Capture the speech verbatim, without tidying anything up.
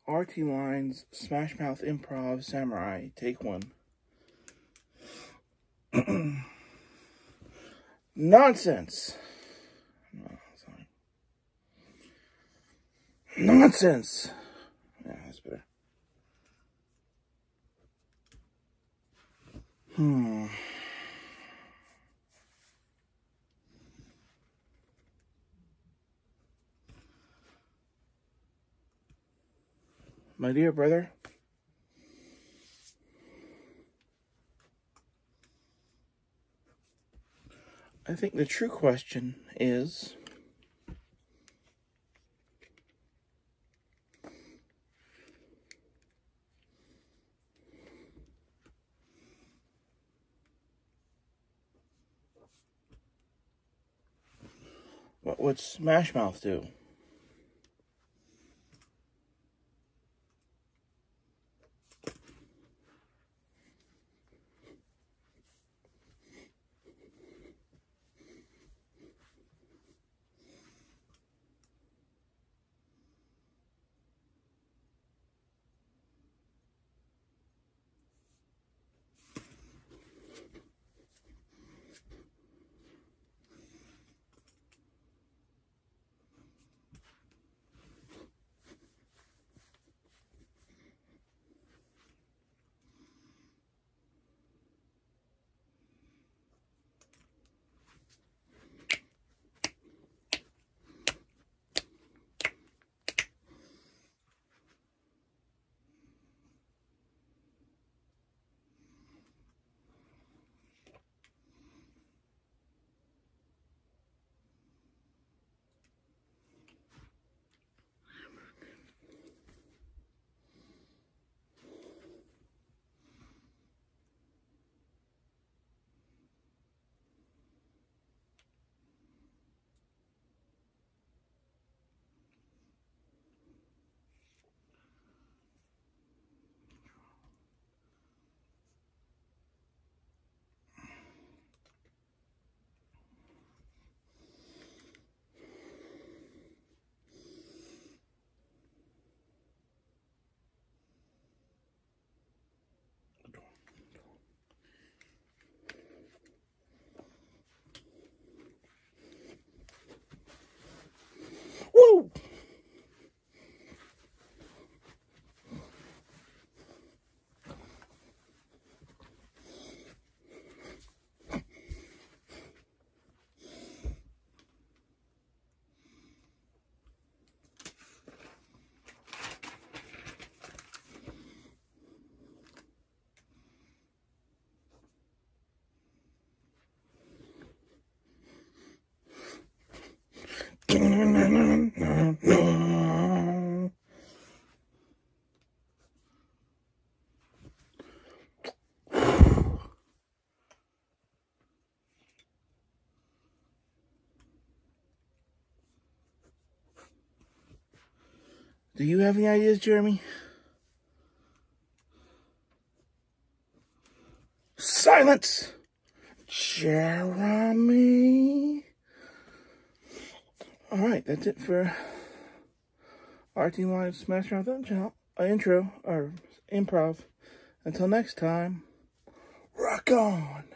R T Lines Smash Mouth Improv Samurai, take one. Nonsense. No, sorry. Nonsense. Yeah, that's better. Hmm. My dear brother, I think the true question is, what would Smash Mouth do? Woo! Do you have any ideas, Jeremy? Silence! Jeremy! Alright, that's it for R T Lines Smash Mouth uh, intro, or improv. Until next time, rock on!